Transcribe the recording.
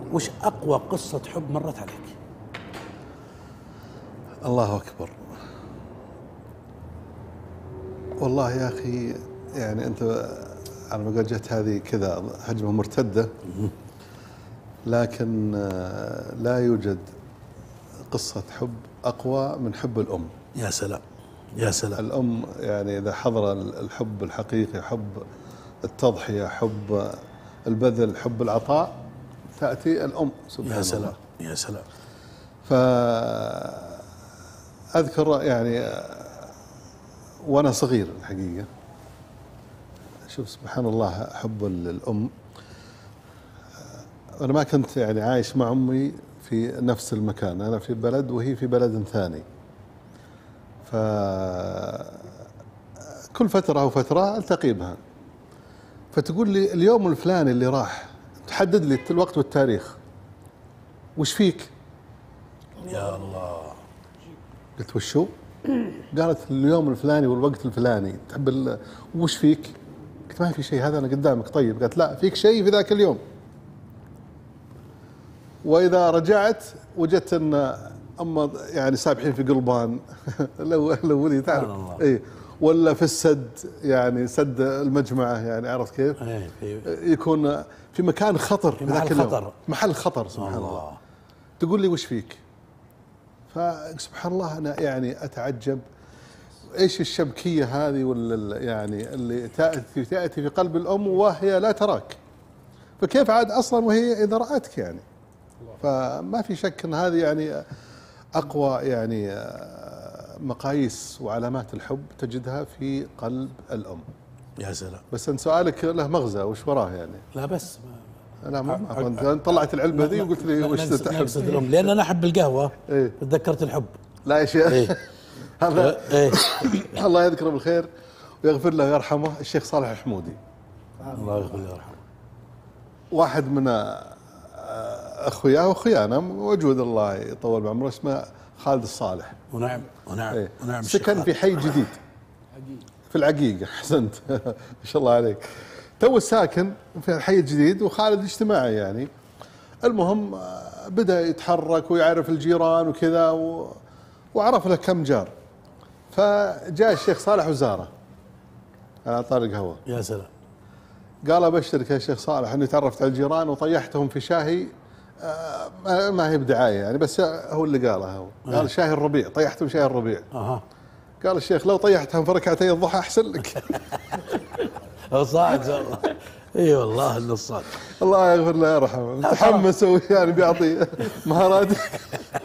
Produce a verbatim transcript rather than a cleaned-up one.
وش أقوى قصة حب مرت عليك؟ الله أكبر. والله يا أخي يعني أنت على ما قال جت هذه كذا هجمة مرتدة، لكن لا يوجد قصة حب أقوى من حب الأم. يا سلام يا سلام. الأم يعني إذا حضر الحب الحقيقي، حب التضحية، حب البذل، حب العطاء، تأتي الأم سبحان الله. يا سلام يا سلام. فأذكر يعني وأنا صغير الحقيقة، شوف سبحان الله حب الأم. أنا ما كنت يعني عايش مع أمي في نفس المكان، أنا في بلد وهي في بلد ثاني، فكل فترة أو فترة ألتقي بها، فتقول لي اليوم الفلاني اللي راح، تحدد لي الوقت والتاريخ، وش فيك؟ يا الله. قلت وشو؟ قالت اليوم الفلاني والوقت الفلاني تحب ال... وش فيك؟ قلت ما في شيء، هذا أنا قدامك. طيب قالت لا فيك شيء في ذاك اليوم، وإذا رجعت وجدت أن أما يعني سابحين في قلبان لو لو ولي تعرف إيه، ولا في السد يعني سد المجمعة يعني عرفت كيف؟ يكون في مكان خطر في ذاك اليوم، خطر. محل خطر سبحان الله. الله. تقول لي وش فيك؟ فسبحان الله أنا يعني أتعجب إيش الشبكية هذه ولا يعني اللي تأتي تأتي في قلب الأم وهي لا تراك، فكيف عاد أصلا وهي إذا رأتك يعني. فما في شك أن هذه يعني أقوى يعني مقاييس وعلامات الحب تجدها في قلب الأم. يا سلام. بس أن سؤالك له مغزى وش وراه يعني؟ لا بس ما لا ما طلعت العلبة ذي وقلت لي وش تحب؟ لأن أنا أحب القهوة. إيه؟ تذكرت الحب. لا يا شيخ. إيه؟ هذا إيه؟ الله يذكره بالخير ويغفر له ويرحمه الشيخ صالح الحمودي. الله يغفر له ويرحمه. واحد من أخوياه وأخويانا موجود الله يطول بعمره اسمه خالد الصالح. ونعم ونعم إيه؟ ونعم. سكن في حي جديد في العقيقة. أحسنت ما شاء الله عليك. تو الساكن في الحي الجديد وخالد اجتماعي يعني. المهم بدأ يتحرك ويعرف الجيران وكذا و... وعرف له كم جار. فجاء الشيخ صالح وزاره على طارق هوا. يا سلام. قال أبشرك يا شيخ صالح أني تعرفت على الجيران وطيحتهم في شاهي، آه ما هي بدعاية يعني بس هو اللي قاله هو. قال شاهي الربيع، طيحتهم شاهي الربيع. أها. قال الشيخ لو طيحتهم في ركعتي الضحى أحسن لك. هو صاعد والله. اي والله انه صاعد. الله يغفر له ويرحمه. متحمس يعني بيعطي مهارات.